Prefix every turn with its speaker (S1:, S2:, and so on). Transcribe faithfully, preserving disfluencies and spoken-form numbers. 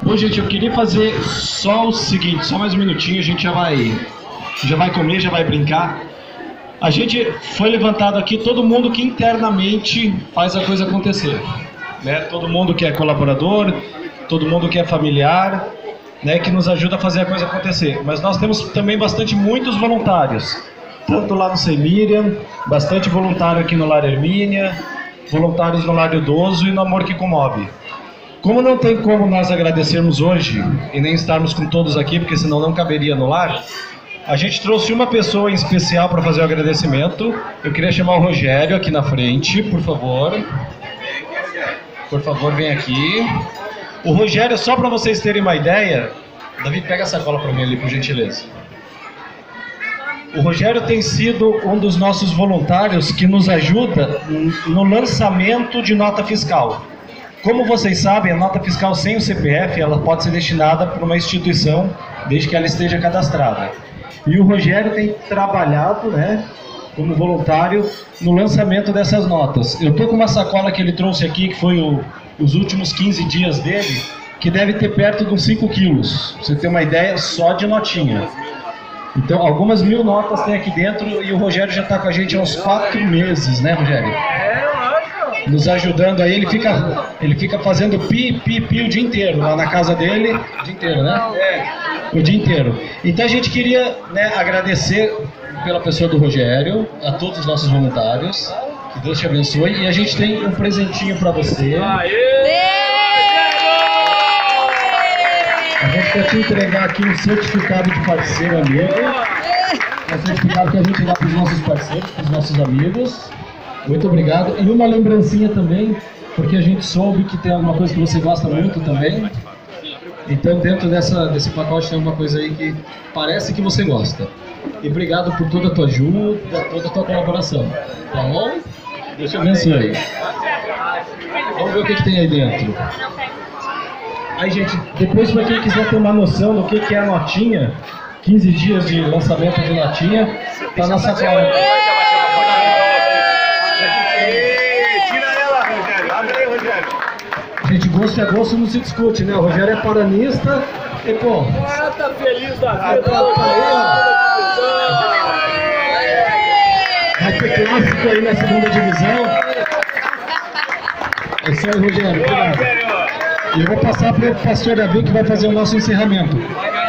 S1: Bom, gente, eu queria fazer só o seguinte, só mais um minutinho, a gente já vai, já vai comer, já vai brincar. A gente foi levantado aqui, todo mundo que internamente faz a coisa acontecer, né? Todo mundo que é colaborador, todo mundo que é familiar, né, que nos ajuda a fazer a coisa acontecer. Mas nós temos também bastante, muitos voluntários, tanto lá no Sem Miriam, bastante voluntário aqui no Lar Hermínia, voluntários no Lar Idoso e no Amor que Comove. Como não tem como nós agradecermos hoje, e nem estarmos com todos aqui, porque senão não caberia no lar, a gente trouxe uma pessoa em especial para fazer o agradecimento. Eu queria chamar o Rogério aqui na frente, por favor. Por favor, vem aqui. O Rogério, só para vocês terem uma ideia... Davi, pega a sacola para mim ali, por gentileza. O Rogério tem sido um dos nossos voluntários que nos ajuda no lançamento de nota fiscal. Como vocês sabem, a nota fiscal sem o C P F, ela pode ser destinada para uma instituição, desde que ela esteja cadastrada. E o Rogério tem trabalhado, né, como voluntário no lançamento dessas notas. Eu estou com uma sacola que ele trouxe aqui, que foi o, os últimos quinze dias dele, que deve ter perto de uns cinco quilos. Pra você ter uma ideia, só de notinha. Então, algumas mil notas tem aqui dentro e o Rogério já está com a gente há uns quatro meses, né, Rogério? Nos ajudando aí, ele fica, ele fica fazendo pi, pi, pi o dia inteiro, lá na casa dele, o dia inteiro, né? É, o dia inteiro. Então a gente queria, né, agradecer pela pessoa do Rogério, a todos os nossos voluntários, que Deus te abençoe, e a gente tem um presentinho para você. A gente quer te entregar aqui um certificado de parceiro amigo, é um certificado que a gente dá para os nossos parceiros, para os nossos amigos. Muito obrigado. E uma lembrancinha também, porque a gente soube que tem alguma coisa que você gosta muito também. Então, dentro dessa, desse pacote tem alguma coisa aí que parece que você gosta. E obrigado por toda a tua ajuda, toda a tua colaboração. Tá bom? Deus te abençoe. Vamos ver o que, que tem aí dentro. Aí, gente, depois para quem quiser ter uma noção do que, que é a notinha, quinze dias de lançamento de notinha, tá na sacola. Gente, gosto é gosto, não se discute, né? O Rogério é paranista e, pô...
S2: Ah, tá feliz da vida!
S1: Tá, tá aí, vai ter clássico aí na segunda divisão. É isso aí, Rogério. Obrigado. E eu vou passar para o pastor Davi, que vai fazer o nosso encerramento.